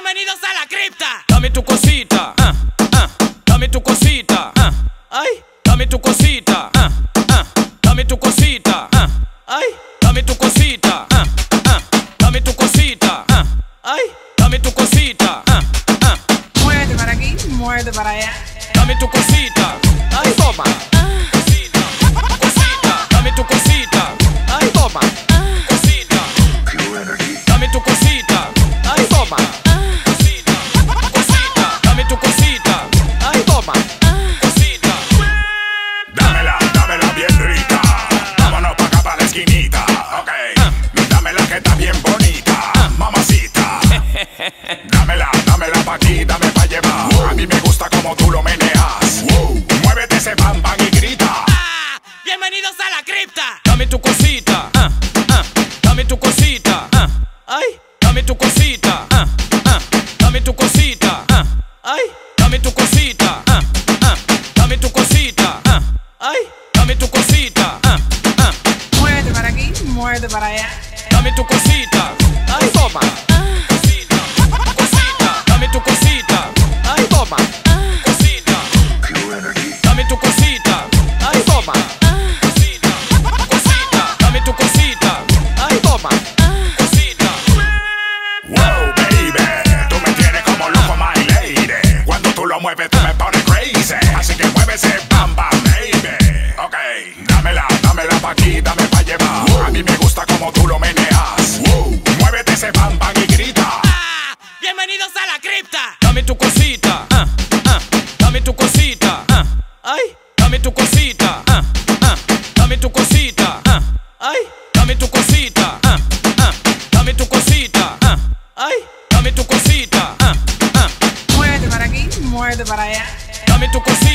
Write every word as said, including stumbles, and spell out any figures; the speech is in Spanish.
Bienvenidos a la cripta. Dame tu cosita, ah, ah, dame tu cosita, ah, ay, dame tu cosita, ah, ah, dame tu cosita, ah, ay, dame tu cosita, ah, ah, dame tu cosita, ah, ay, dame tu cosita, ah, ah, Muévete para aquí, muévete para allá. dame tu cosita, ay, toma, cosita, cosita, dame tu cosita, ay, toma, cosita, dame tu cosita, ay, toma. Dámela, dámela bien rica. Vámonos pa' acá pa' la esquinita. Ok, dámela que está bien bonita, mamacita. Dámela, dámela pa' aquí, dame pa' llevar. A mí me gusta como tú lo meneas. Muévete ese bam bam y grita. Ah, Bienvenidos a la cripta. Dame tu cosita, ah, ah, dame tu cosita, ah, ay, dame tu cosita, ah, ah, dame tu cosita, ah, ay, dame tu cosita, ah, ah, dame tu cosita, ah, ay, dame tu cosita, ah, ah, Muévete para aquí, muévete para allá. dame tu cosita, ay, toma, cosita, cosita, dame tu cosita, ay, toma, cosita, dame tu cosita, ay, toma, cosita, cosita, dame tu cosita, ay, toma, cosita. Wow, baby, tú me tienes como loco, my lady. Cuando tú lo mueves, tú me pones crazy. Así que mueve ese bam bam, baby. Ok, dámela, dámela pa' aquí, dame pa' llevar. A mí me gusta como tú lo meneas. Muévete ese bam bam y grita. Ah, Bienvenidos a la cripta. Dame tu cosita, ah, ah, dame tu cosita, ah, ay, dame tu cosita, ah, ah, dame tu cosita, ah, ay, dame tu cosita, ah, ah, dame tu cosita, ah, ay, dame tu cosita, ah, ah, Muévete para aquí, muévete para allá. dame tu cosita.